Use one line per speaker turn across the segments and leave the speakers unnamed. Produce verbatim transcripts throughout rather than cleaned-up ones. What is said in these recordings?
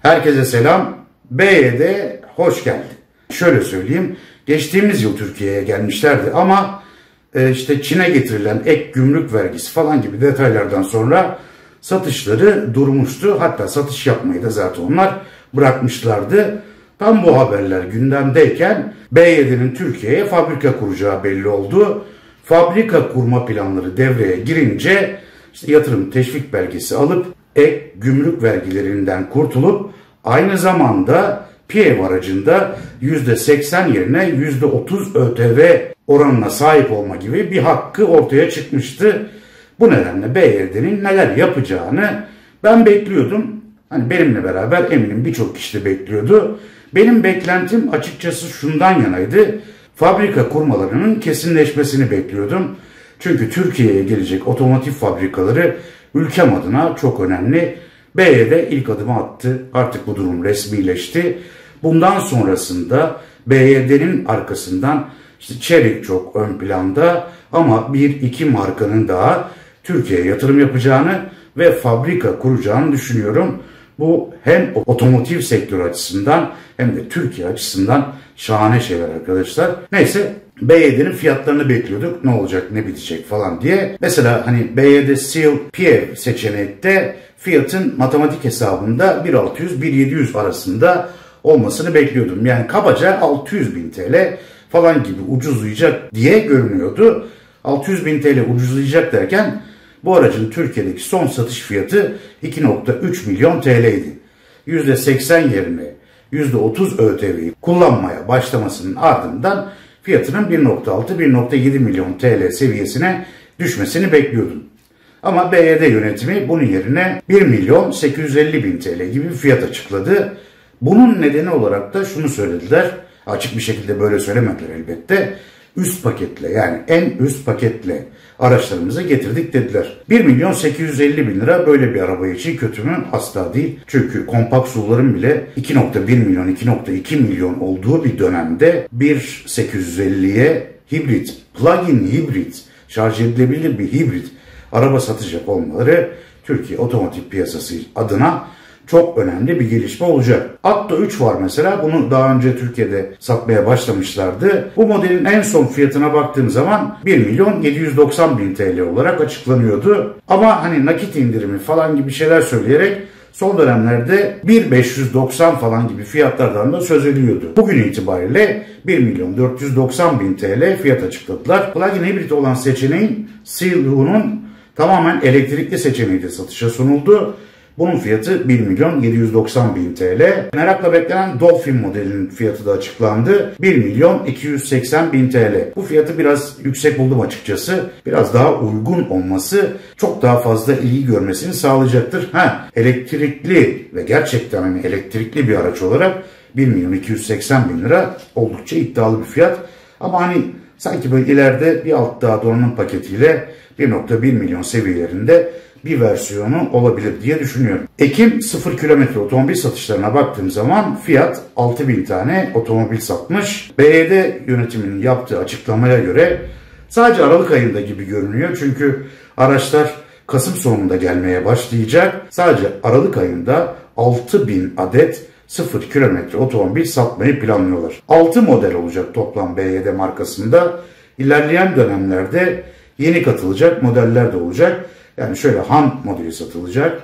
Herkese selam. B Y D hoş geldi. Şöyle söyleyeyim. Geçtiğimiz yıl Türkiye'ye gelmişlerdi ama e, işte Çin'e getirilen ek gümrük vergisi falan gibi detaylardan sonra satışları durmuştu. Hatta satış yapmayı da zaten onlar bırakmışlardı. Tam bu haberler gündemdeyken B Y D'nin Türkiye'ye fabrika kuracağı belli oldu. Fabrika kurma planları devreye girince işte yatırım teşvik belgesi alıp ek gümrük vergilerinden kurtulup aynı zamanda Piyev aracında yüzde seksen yerine yüzde otuz ÖTV oranına sahip olma gibi bir hakkı ortaya çıkmıştı. Bu nedenle B Y D'nin neler yapacağını ben bekliyordum. Hani benimle beraber eminim birçok kişi de bekliyordu. Benim beklentim açıkçası şundan yanaydı. Fabrika kurmalarının kesinleşmesini bekliyordum. Çünkü Türkiye'ye gelecek otomotiv fabrikaları ülkem adına çok önemli. B Y D ilk adımı attı. Artık bu durum resmileşti. Bundan sonrasında B Y D'nin arkasından işte Chery çok ön planda ama bir iki markanın daha Türkiye'ye yatırım yapacağını ve fabrika kuracağını düşünüyorum. Bu hem otomotiv sektörü açısından hem de Türkiye açısından şahane şeyler arkadaşlar. Neyse B Y D'nin fiyatlarını bekliyorduk. Ne olacak ne bitecek falan diye. Mesela hani B Y D Seal Piyev seçenekte fiyatın matematik hesabında bin altı yüz bin yedi yüz arasında olmasını bekliyordum. Yani kabaca altı yüz bin T L falan gibi ucuzlayacak diye görünüyordu. altı yüz bin T L ucuzlayacak derken bu aracın Türkiye'deki son satış fiyatı iki nokta üç milyon T L'ydi. yüzde seksen yerine yüzde otuz ÖTV'yi kullanmaya başlamasının ardından fiyatının bir nokta altı bir nokta yedi milyon T L seviyesine düşmesini bekliyordum. Ama B Y D yönetimi bunun yerine bir milyon sekiz yüz elli bin T L gibi bir fiyat açıkladı. Bunun nedeni olarak da şunu söylediler. Açık bir şekilde böyle söylemediler elbette. Üst paketle yani en üst paketle araçlarımızı getirdik dediler. bir milyon sekiz yüz elli bin lira böyle bir araba için kötü mü? Asla değil. Çünkü kompakt S U V'ların bile iki nokta bir milyon iki nokta iki milyon olduğu bir dönemde bir sekiz yüz elliye hibrit, plug-in hibrit, şarj edilebilir bir hibrit araba satacak olmaları Türkiye otomotiv piyasası adına çok önemli bir gelişme olacak. Atto üç var mesela. Bunu daha önce Türkiye'de satmaya başlamışlardı. Bu modelin en son fiyatına baktığım zaman bir milyon yedi yüz doksan bin T L olarak açıklanıyordu. Ama hani nakit indirimi falan gibi şeyler söyleyerek son dönemlerde bir milyon beş yüz doksan falan gibi fiyatlardan da söz ediliyordu. Bugün itibariyle bir milyon dört yüz doksan bin T L fiyat açıkladılar. Plug-in hibrit olan seçeneğin Seal U'nun tamamen elektrikli seçeneği de satışa sunuldu. Bunun fiyatı bir milyon yedi yüz doksan bin T L. Merakla beklenen Dolphin modelinin fiyatı da açıklandı. bir milyon iki yüz seksen bin T L. Bu fiyatı biraz yüksek buldum açıkçası. Biraz daha uygun olması çok daha fazla ilgi görmesini sağlayacaktır. Ha, elektrikli ve gerçekten hani elektrikli bir araç olarak bir milyon iki yüz seksen bin lira oldukça iddialı bir fiyat. Ama hani sanki böyle ileride bir alt daha donanım paketiyle bir nokta bir milyon seviyelerinde bir versiyonu olabilir diye düşünüyorum. Ekim sıfır kilometre otomobil satışlarına baktığım zaman Fiat altı bin tane otomobil satmış. B Y D yönetiminin yaptığı açıklamaya göre sadece Aralık ayında gibi görünüyor. Çünkü araçlar Kasım sonunda gelmeye başlayacak. Sadece Aralık ayında altı bin adet sıfır kilometre otomobil satmayı planlıyorlar. altı model olacak toplam B Y D markasında. İlerleyen dönemlerde yeni katılacak modeller de olacak. Yani şöyle Han modeli satılacak.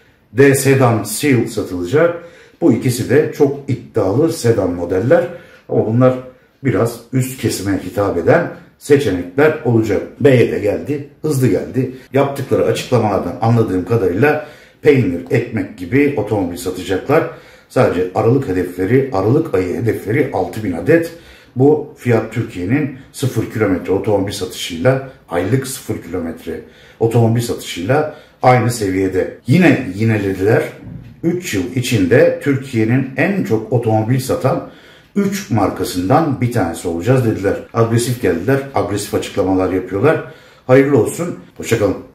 D sedan Seal satılacak. Bu ikisi de çok iddialı sedan modeller. Ama bunlar biraz üst kesime hitap eden seçenekler olacak. B Y D geldi, hızlı geldi. Yaptıkları açıklamalardan anladığım kadarıyla peynir, ekmek gibi otomobil satacaklar. Sadece Aralık hedefleri, Aralık ayı hedefleri altı bin adet. Bu Fiat Türkiye'nin sıfır kilometre otomobil satışıyla, aylık sıfır kilometre otomobil satışıyla aynı seviyede. Yine yinelediler. üç yıl içinde Türkiye'nin en çok otomobil satan üç markasından bir tanesi olacağız dediler. Agresif geldiler, agresif açıklamalar yapıyorlar. Hayırlı olsun, hoşça kalın.